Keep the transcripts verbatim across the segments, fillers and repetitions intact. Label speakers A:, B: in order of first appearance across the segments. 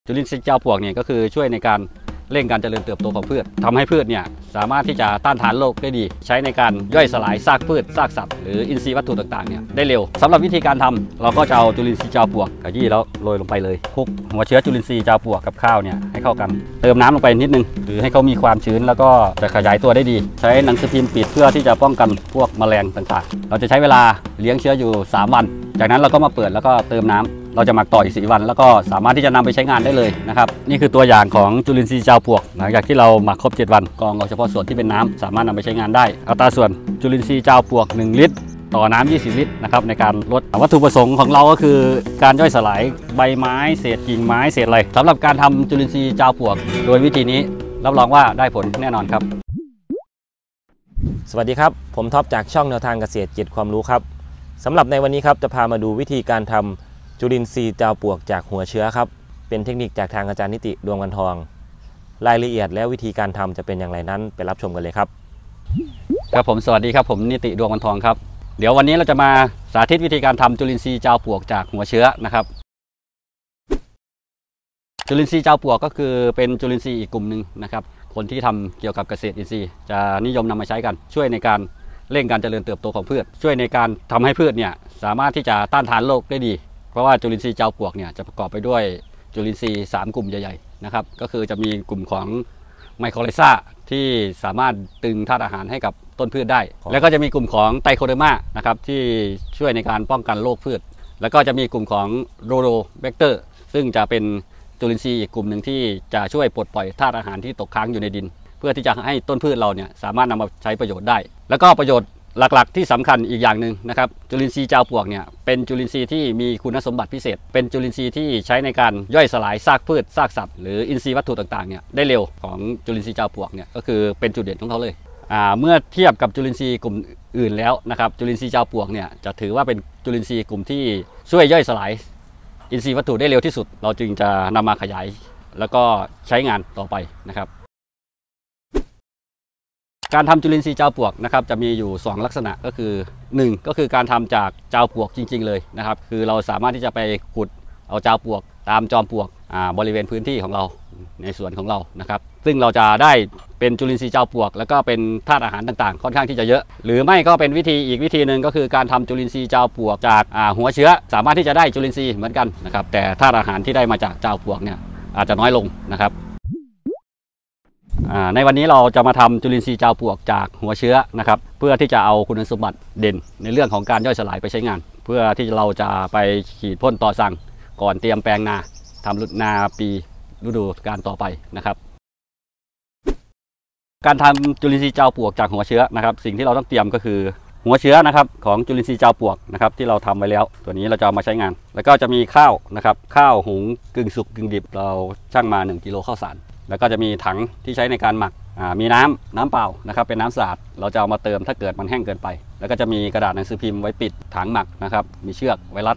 A: จุลินทรีย์เจ้าปวกเนี่ยก็คือช่วยในการเร่งการเจริญเติบโตของพืชทำให้พืชเนี่ยสามารถที่จะต้านทานโรคได้ดีใช้ในการย่อยสลายซากพืชซากสัตว์หรืออินทรีย์วัตถุต่างๆเนี่ยได้เร็วสำหรับวิธีการทำเราก็จะเอาจุลินทรีย์เจ้าปวกขยี้แล้วโรยลงไปเลยคลุกหัวเชื้อจุลินทรีย์เจ้าปวกกับข้าวเนี่ยให้เข้ากันเติมน้ำลงไปนิดนึงหรือให้เขามีความชื้นแล้วก็จะขยายตัวได้ดีใช้หนังสือพิมพ์ปิดเพื่อที่จะป้องกันพวกแมลงต่างๆเราจะใช้เวลาเลี้ยงเชื้ออยู่สามวันจากนั้นเราก็มาเปิดแล้วก็เติมน้ำเราจะหมักต่ออีกสี่วันแล้วก็สามารถที่จะนำไปใช้งานได้เลยนะครับนี่คือตัวอย่างของจุลินทรีย์เจ้าปวกหลังจากที่เราหมักครบเจ็ดวันกรองเอาเฉพาะส่วนที่เป็นน้ำสามารถนำไปใช้งานได้อัตราส่วนจุลินทรีย์เจ้าปวกหนึ่งลิตรต่อน้ำยี่สิบลิตรนะครับในการลดวัตถุประสงค์ของเราก็คือการย่อยสลายใบไม้เศษกิ่งไม้เศษอะไรสำหรับการทำจุลินทรีย์เจ้าปวกโดยวิธีนี้รับรองว่าได้ผลแน่นอนครับ
B: สวัสดีครับผมท็อปจากช่องแนวทางเกษตรเจ็ดความรู้ครับสำหรับในวันนี้ครับจะพามาดูวิธีการทำจุลินทรีย์เจ้าปวกจากหัวเชื้อครับเป็นเทคนิคจากทางอาจารย์นิติดวงวันทองรายละเอียดและวิธีการทำจะเป็นอย่างไรนั้นไปรับชมกันเลยครับ
A: ครับผมสวัสดีครับผมนิติดวงวันทองครับเดี๋ยววันนี้เราจะมาสาธิตวิธีการทำจุลินทรีย์เจ้าปวกจากหัวเชื้อนะครับจุลินทรีย์เจ้าปวกก็คือเป็นจุลินทรีย์อีกกลุ่มหนึ่งนะครับคนที่ทำเกี่ยวกับเกษตรอินทรีย์จะนิยมนำมาใช้กันช่วยในการเร่งการเจริญเติบโตของพืชช่วยในการทำให้พืชเนี่ยสามารถที่จะต้านทานโรคได้ดีเพราะว่าจุลินทรีย์เจ้าปวกเนี่ยจะประกอบไปด้วยจุลินทรีย์สามกลุ่มใหญ่ๆนะครับก็คือจะมีกลุ่มของไมโครไลซาที่สามารถตึงธาตุอาหารให้กับต้นพืชได้แล้วก็จะมีกลุ่มของไตโคเดอร์มานะครับที่ช่วยในการป้องกันโรคพืชแล้วก็จะมีกลุ่มของโรโดแบคเตอร์ซึ่งจะเป็นจุลินทรีย์อีกกลุ่มหนึ่งที่จะช่วยปลดปล่อยธาตุอาหารที่ตกค้างอยู่ในดินเพื่อที่จะให้ต้นพืชเราเนี่ยสามารถนำมาใช้ประโยชน์ได้แล้วก็ประโยชน์หลักๆที่สำคัญอีกอย่างหนึ่งนะครับจุลินทรีย์เจ้าปวกเนี่ยเป็นจุลินทรีย์ที่มีคุณสมบัติพิเศษเป็นจุลินทรีย์ที่ใช้ในการย่อยสลายซากพืชซากสัตว์หรืออินทรีย์วัตถุต่างๆเนี่ยได้เร็วของจุลินทรีย์เจ้าปวกเนี่ยก็คือเป็นจุดเด่นของเขาเลยเมื่อเทียบกับจุลินทรีย์กลุ่มอื่นแล้วนะครับจุลินทรีย์เจ้าปวกเนี่ยจะถือว่าเป็นจุลินทรีย์กลุ่มที่ช่วยย่อยสลายอินทรีย์วัตถุได้เร็วที่สุดเราจึงจะนำมาขยายแล้วก็ใช้งานต่อไปนะครับการทำจุลินทรีย์เจ้าปวกนะครับจะมีอยู่สองลักษณะก็คือหนึ่งก็คือการทำจากเจ้าปวกจริงๆเลยนะครับคือเราสามารถที่จะไปขุดเอาเจ้าปวกตามจอมปวกบริเวณพื้นที่ของเราในสวนของเรานะครับซึ่งเราจะได้เป็นจุลินทรีย์เจ้าปวกแล้วก็เป็นธาตุอาหารต่างๆค่อนข้างที่จะเยอะหรือไม่ก็เป็นวิธีอีกวิธีหนึ่งก็คือการทำจุลินทรีย์เจ้าปวกจากหัวเชื้อสามารถที่จะได้จุลินทรีย์เหมือนกันนะครับแต่ธาตุอาหารที่ได้มาจากเจ้าปวกเนี่ยอาจจะน้อยลงนะครับในวันนี้เราจะมาทำจุลินทรีย์เจ้าปวกจากหัวเชื้อนะครับเพื่อที่จะเอาคุณสมบัติเด่นในเรื่องของการย่อยสลายไปใช้งานเพื่อที่เราจะไปฉีดพ่นต่อสั่งก่อนเตรียมแปลงนาทำนาปีฤดูกาลต่อไปนะครับการทำจุลินทรีย์เจ้าปวกจากหัวเชื้อนะครับสิ่งที่เราต้องเตรียมก็คือหัวเชื้อนะครับของจุลินทรีย์เจ้าปวกนะครับที่เราทำไว้แล้วตัวนี้เราจะเอามาใช้งานแล้วก็จะมีข้าวนะครับข้าวหุงกึ่งสุกกึ่งดิบเราชั่งมาหนึ่งกิโลข้าวสารแล้วก็จะมีถังที่ใช้ในการหมักมีน้ำน้ำเปล่านะครับเป็นน้ำสะอาดเราจะเอามาเติมถ้าเกิดมันแห้งเกินไปแล้วก็จะมีกระดาษหนังสือพิมพ์ไว้ปิดถังหมักนะครับมีเชือกไว้รัด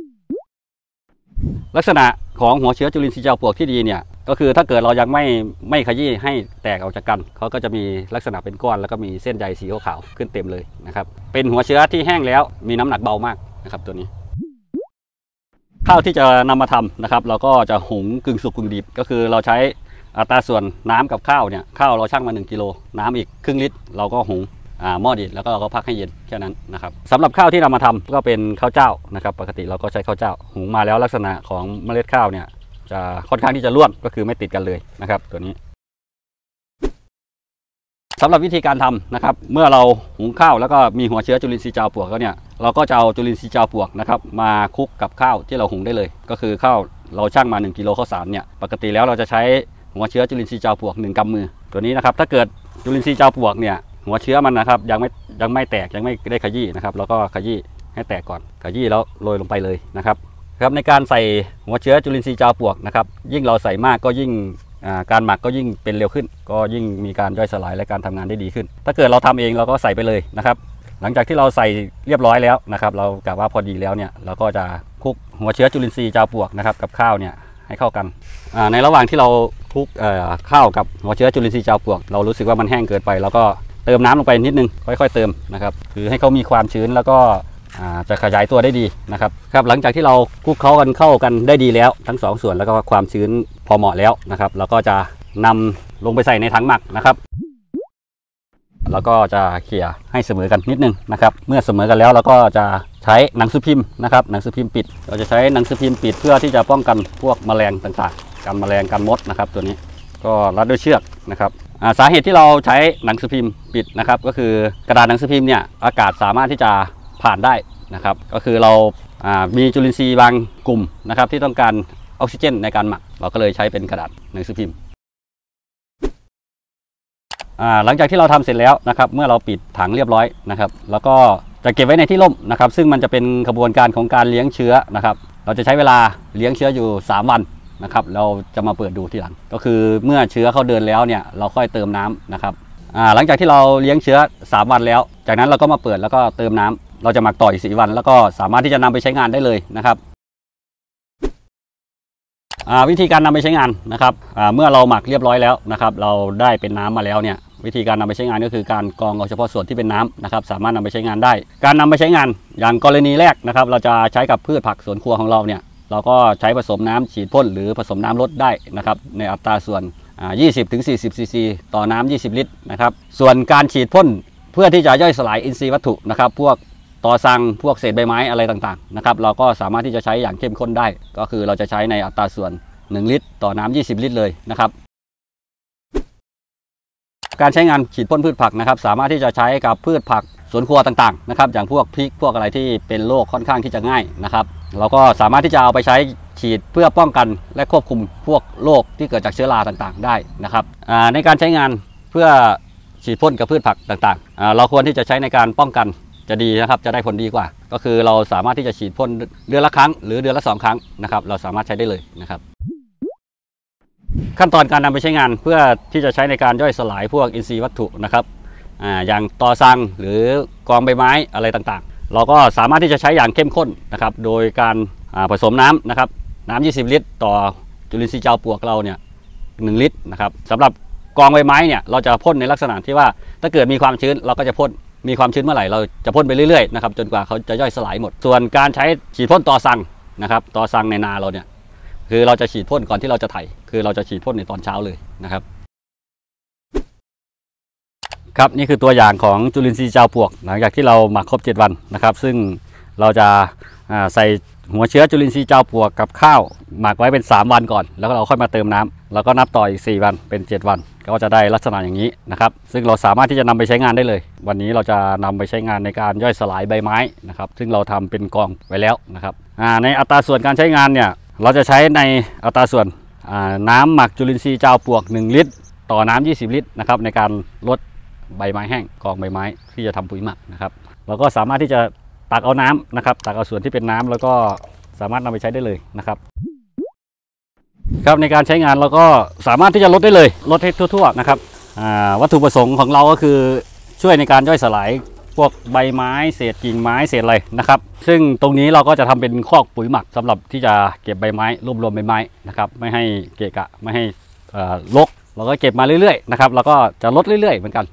A: ลักษณะของหัวเชื้อจุลินทรีย์เจ้าปวกที่ดีเนี่ยก็คือถ้าเกิดเรายังไม่ไม่ขยี้ให้แตกออกจากกันเขาก็จะมีลักษณะเป็นก้อนแล้วก็มีเส้นใยสีขาวขึ้นเต็มเลยนะครับเป็นหัวเชื้อที่แห้งแล้วมีน้ำหนักเบามากนะครับตัวนี้ข้าวที่จะนำมาทำนะครับเราก็จะหุงกึ่งสุกกึ่งดิบก็คือเราใช้อัตราส่วนน้ำกับข้าวเนี่ยข้าวเราชั่งมาหนึ่งกิโลน้ำอีกครึ่งลิตรเราก็หุงหม้อดิบแล้วก็เราก็พักให้เย็นแค่นั้นนะครับสำหรับข้าวที่เรามาทำก็เป็นข้าวเจ้านะครับปกติเราก็ใช้ข้าวเจ้าหุงมาแล้วลักษณะของเมล็ดข้าวเนี่ยจะค่อนข้างที่จะร่วนก็คือไม่ติดกันเลยนะครับตัวนี้สำหรับวิธีการทำนะครับเมื่อเราหุงข้าวแล้วก็มีหัวเชื้อจุลินทรีย์เจ้าปวกแล้วเนี่ยเราก็จะเอาจุลินทรีย์เจ้าปวกนะครับมาคลุกกับข้าวที่เราหุงได้เลยก็คือข้าวเราชั่งมาหนึ่งกิโลข้าวสารเนี่ยปกติแล้วเราจะใช้หัวเชื้อจุลินทรีย์เจ้าปวกหนึ่งกำมือตัวนี้นะครับถ้าเกิดจุลินทรีย์เจ้าปวกเนี่ยหัวเชื้อมันนะครับยังไม่ยังไม่แตกยังไม่ได้ขยี้นะครับแล้วก็ขยี้ให้แตกก่อนขยี้แล้วโรยลงไปเลยนะครับครับในการใส่หัวเชื้อจุลินทรีย์เจ้าปวกนะครับยิ่งเราใส่มากก็ยิ่งการหมักก็ยิ่งเป็นเร็วขึ้นก็ยิ่งมีการย่อยสลายและการทำงานได้ดีขึ้นถ้าเกิดเราทำเองเราก็ใส่ไปเลยนะครับหลังจากที่เราใส่เรียบร้อยแล้วนะครับเรากะว่าพอดีแล้วเนี่ยเราก็จะคลุกหัวเชื้อจุลินทรีย์เจ้าปวกนะครับกับข้าวเนี่ยให้เข้ากันในระหว่างที่เราคลุกข้าวกับหัวเชื้อจุลินทรีย์เจ้าปวกเรารู้สึกว่ามันแห้งเกินไปแล้วก็เติมน้ำลงไปนิดนึงค่อยๆเติมนะครับคือให้เขามีความชื้นแล้วก็จะขยายตัวได้ดีนะครับครับหลังจากที่เราคลุกเคล้ากันเข้ากันได้ดีแล้วทั้งสองส่วนแล้วก็ความชื้นพอเหมาะแล้วนะครับเราก็จะนำลงไปใส่ในถังหมักนะครับแล้วก็จะเขี่ยให้เสมอกันนิดนึงนะครับเมื่อเสมอกันแล้วเราก็จะใช้หนังสือพิมพ์นะครับหนังสือพิมพ์ปิดเราจะใช้หนังสือพิมพ์ปิดเพื่อที่จะป้องกันพวกแมลงต่างๆกันแมลงกันมดนะครับตัวนี้ก็รัดด้วยเชือกนะครับสาเหตุที่เราใช้หนังสือพิมพ์ปิดนะครับก็คือกระดาษหนังสือพิมพ์เนี่ยอากาศสามารถที่จะผ่านได้นะครับก็คือเรามีจุลินทรีย์บางกลุ่มนะครับที่ต้องการออกซิเจนในการหมักเราก็เลยใช้เป็นกระดาษหนังสือพิมพ์หลังจากที่เราทำเสร็จแล้วนะครับเมื่อเราปิดถังเรียบร้อยนะครับแล้วก็จะเก็บไว้ในที่ร่มนะครับซึ่งมันจะเป็นกระบวนการของการเลี้ยงเชื้อนะครับเราจะใช้เวลาเลี้ยงเชื้ออยู่สามวันนะครับเราจะมาเปิดดูทีหลังก็คือเมื่อเชื้อเขาเดินแล้วเนี่ยเราค่อยเติมน้ำนะครับหลังจากที่เราเลี้ยงเชื้อสามวันแล้วจากนั้นเราก็มาเปิดแล้วก็เติมน้ำเราจะหมักต่ออีกสี่วันแล้วก็สามารถที่จะนำไปใช้งานได้เลยนะครับวิธีการนำไปใช้งานนะครับเมื่อเราหมักเรียบร้อยแล้วนะครับเราได้เป็นน้ำมาแล้วเนี่ยวิธีการนำไปใช้งานก็คือการกรองเอาเฉพาะส่วนที่เป็นน้ำนะครับสามารถนำไปใช้งานได้การนำไปใช้งานอย่างกรณีแรกนะครับเราจะใช้กับพืชผักสวนครัวของเราเนี่ยเราก็ใช้ผสมน้ำฉีดพ่นหรือผสมน้ำลดได้นะครับในอัตราส่วนยี่สิบถึงสี่สิบซีซีต่อน้ำยี่สิบลิตรนะครับส่วนการฉีดพ่นเพื่อที่จะย่อยสลายอินทรีย์วัตถุนะครับพวกตอซังพวกเศษใบไม้อะไรต่างๆนะครับเราก็สามารถที่จะใช้อย่างเข้มข้นได้ก็คือเราจะใช้ในอัตราส่วนหนึ่งลิตรต่อน้ำยี่สิบลิตรเลยนะครับการใช้งานฉีดพ่นพืชผักนะครับสามารถที่จะใช้กับพืชผักสวนครัวต่างๆนะครับอย่างพวกพริกพวกอะไรที่เป็นโรคค่อนข้างที่จะง่ายนะครับเราก็สามารถที่จะเอาไปใช้ฉีดเพื่อป้องกันและควบคุมพวกโรคที่เกิดจากเชื้อราต่างๆได้นะครับในการใช้งานเพื่อฉีดพ่นกับพืชผักต่างๆเราควรที่จะใช้ในการป้องกันจะดีนะครับจะได้ผลดีกว่าก็คือเราสามารถที่จะฉีดพ่นเดือนละครั้งหรือเดือนละสองครั้งนะครับเราสามารถใช้ได้เลยนะครับขั้นตอนการนำไปใช้งานเพื่อที่จะใช้ในการย่อยสลายพวกอินทรีย์วัตถุนะครับอ่าอย่างตอซังหรือกองใบไม้อะไรต่างๆเราก็สามารถที่จะใช้อย่างเข้มข้นนะครับโดยการผสมน้ำนะครับน้ำยี่สิบลิตรต่อจุลินทรีย์เจ้าปลวกเราเนี่ยหนึ่งลิตรนะครับสำหรับกองใบไม้เนี่ยเราจะพ่นในลักษณะที่ว่าถ้าเกิดมีความชื้นเราก็จะพ่นมีความชื้นเมื่อไหร่เราจะพ่นไปเรื่อยๆนะครับจนกว่าเขาจะย่อยสลายหมดส่วนการใช้ฉีดพ่นตอซังนะครับตอซังในนาเราเนี่ยคือเราจะฉีดพ่นก่อนที่เราจะไถคือเราจะฉีดพ่นในตอนเช้าเลยนะครับครับนี่คือตัวอย่างของจุลินทรีย์เจ้าปลวกหลังจากที่เราหมักครบเจ็ดวันนะครับซึ่งเราจะใส่หัวเชื้อจุลินทรีย์เจ้าปลวกกับข้าวหมักไว้เป็นสามวันก่อนแล้วก็เราค่อยมาเติมน้ำแล้วก็นับต่ออีกสี่วันเป็นเจ็ดวันก็จะได้ลักษณะอย่างนี้นะครับซึ่งเราสามารถที่จะนำไปใช้งานได้เลยวันนี้เราจะนำไปใช้งานในการย่อยสลายใบไม้นะครับซึ่งเราทำเป็นกองไว้แล้วนะครับในอัตราส่วนการใช้งานเนี่ยเราจะใช้ในอัตราส่วนน้ำหมักจุลินทรีย์เจ้าปลวกหนึ่งลิตรต่อน้ำยี่สิบลิตรนะครับในการลดใบไม้แห้งกองใบไม้ที่จะทำปุ๋ยหมักนะครับเราก็สามารถที่จะตักเอาน้ำนะครับตักเอาส่วนที่เป็นน้ำแล้วก็สามารถนำไปใช้ได้เลยนะครับครับในการใช้งานเราก็สามารถที่จะลดได้เลยลดให้ทั่วๆนะครับวัตถุประสงค์ของเราก็คือช่วยในการย่อยสลายพวกใบไม้เศษกิ่งไม้เศษอะไรนะครับซึ่งตรงนี้เราก็จะทำเป็นคอกปุ๋ยหมักสำหรับที่จะเก็บใบไม้รวบรวมใบไม้นะครับไม่ให้เกะกะไม่ให้รกเราก็เก็บมาเรื่อยๆนะครับเราก็จะลดเรื่อยๆเหมือนกัน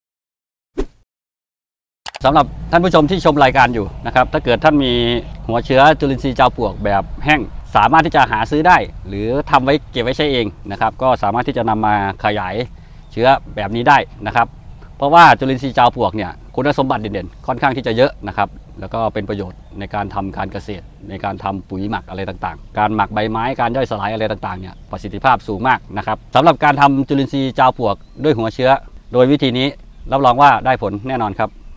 A: สำหรับท่านผู้ชมที่ชมรายการอยู่นะครับถ้าเกิดท่านมีหัวเชื้อจุลินทรีย์เจ้าปลวกแบบแห้งสามารถที่จะหาซื้อได้หรือทำไว้เก็บไว้ใช้เองนะครับก็สามารถที่จะนำมาขยายเชื้อแบบนี้ได้นะครับเพราะว่าจุลินทรีย์เจ้าปลวกเนี่ยคุณสมบัติเด่นๆค่อนข้างที่จะเยอะนะครับแล้วก็เป็นประโยชน์ในการทำการเกษตรในการทำปุ๋ยหมักอะไรต่างๆการหมักใบไม้การย่อยสลายอะไรต่างๆเนี่ยประสิทธิภาพสูงมากนะครับสำหรับการทำจุลินทรีย์เจ้าปลวกด้วยหัวเชื้อโดยวิธีนี้รับรองว่าได้ผลแน่นอนครับ